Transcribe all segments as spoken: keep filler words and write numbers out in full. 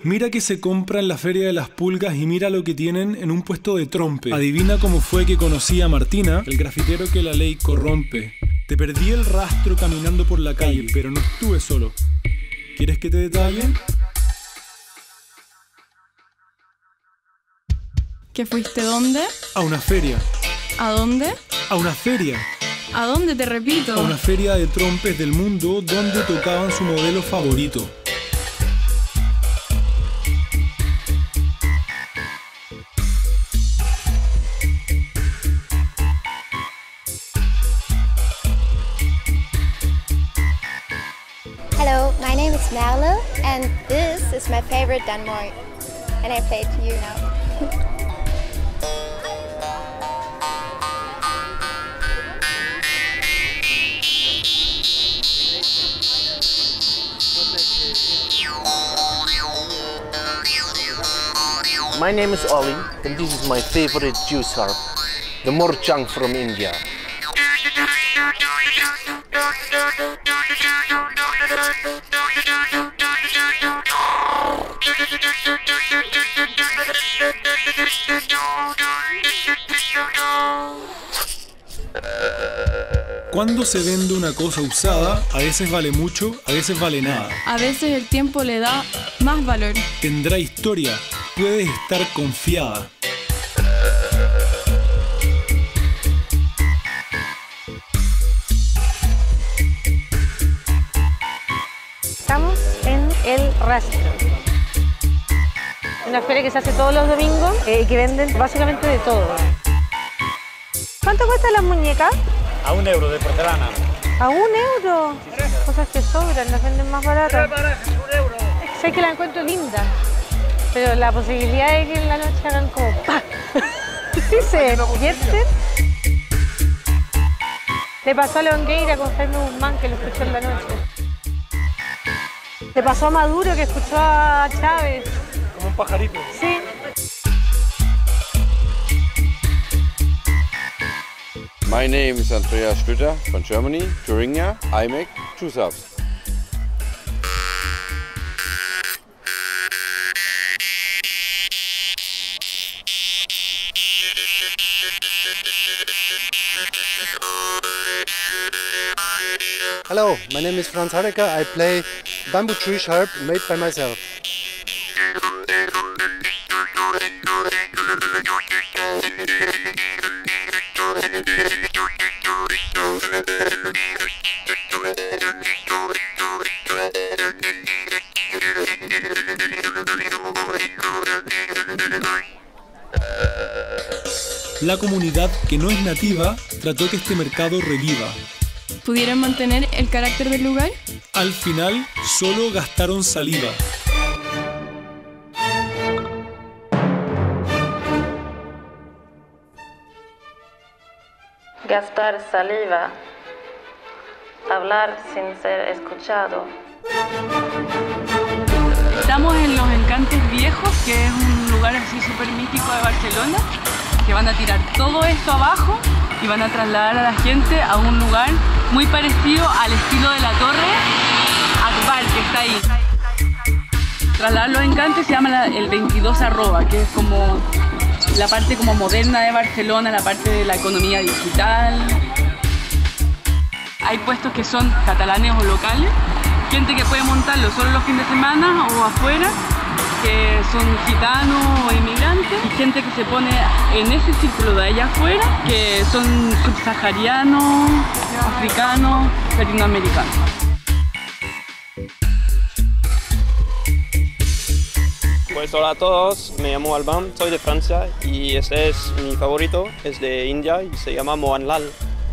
Mira que se compra en la Feria de las Pulgas y mira lo que tienen en un puesto de trompe. Adivina cómo fue que conocí a Martina, el grafitero que la ley corrompe. Te perdí el rastro caminando por la calle, pero no estuve solo. ¿Quieres que te detalle? ¿Que fuiste dónde? A una feria. ¿A dónde? A una feria. ¿A dónde, te repito? A una feria de trompes del mundo donde tocaban su modelo favorito. Hello, my name is Merle, and this is my favorite Denmark. And I play it to you now. My name is Ollie, and this is my favorite juice harp, the Morchang from India. Cuando se vende una cosa usada, a veces vale mucho, a veces vale nada. A veces el tiempo le da más valor. Tendrá historia, puedes estar confiada. Estamos en El Rastro, una feria que se hace todos los domingos eh, y que venden básicamente de todo. ¿Cuánto cuestan las muñecas? A un euro de porcelana. ¿A un euro? Cosas que sobran, las venden más baratas. un euro. Sé que la encuentro linda, pero la posibilidad de que en la noche hagan como ¡pa! ¿Sí se despierten? Le pasó a Longueira con Jaime Guzmán, que lo escuchó en la noche. Le pasó a Maduro, que escuchó a Chávez. Como un pajarito. Sí. My name is Andreas Schlüter from Germany, Thuringia. I make juice harps. Hello, my name is Franz Hareker. I play bamboo tree harp made by myself. La comunidad que no es nativa trató que este mercado reviva. ¿Pudieron mantener el carácter del lugar? Al final, solo gastaron saliva. Gastar saliva. Hablar sin ser escuchado. Estamos en Los Encantes Viejos, que es un lugar así súper mítico de Barcelona, que van a tirar todo esto abajo y van a trasladar a la gente a un lugar muy parecido al estilo de la Torre Akbar, que está ahí. Trasladar Los Encantes se llama la, el veintidós arroba, que es como la parte como moderna de Barcelona, la parte de la economía digital. Hay puestos que son catalanes o locales, gente que puede montarlo solo los fines de semana o afuera, que son gitanos o inmigrantes, y gente que se pone en ese círculo de allá afuera, que son subsaharianos, africanos, latinoamericanos. Pues hola a todos, me llamo Alban, soy de Francia y este es mi favorito, es de India y se llama Mohanlal.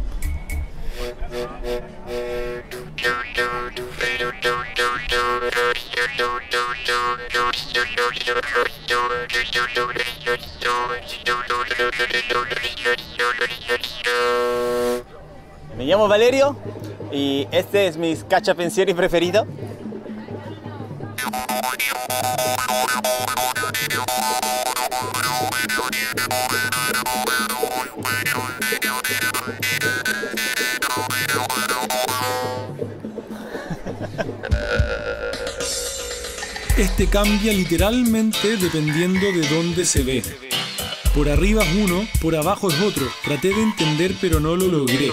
Me llamo Valerio y este es mi scaccia pensieri preferido. Este cambia literalmente dependiendo de dónde se ve. Por arriba es uno, por abajo es otro. Traté de entender pero no lo logré.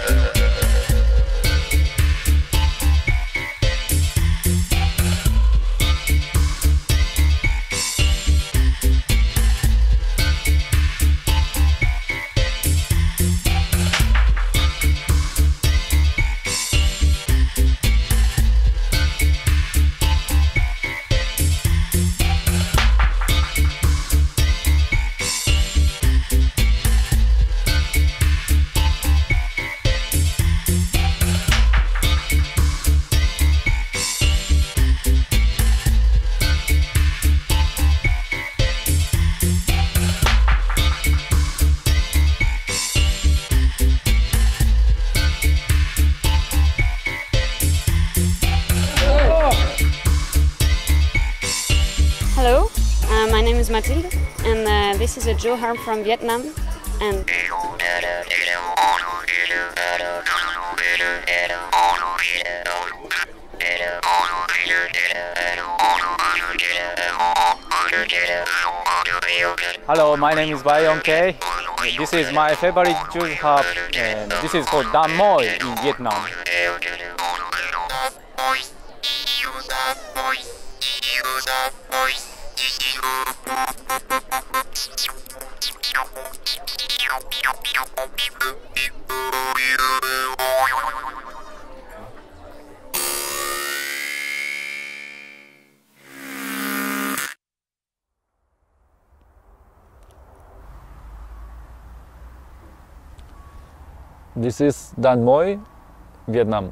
Hello, uh, my name is Mathilde, and uh, this is a Joe Harp from Vietnam. And hello, my name is Bayon K. This is my favorite Jewish harp, and this is called Dan Moi in Vietnam. This is Dan Moi, Vietnam.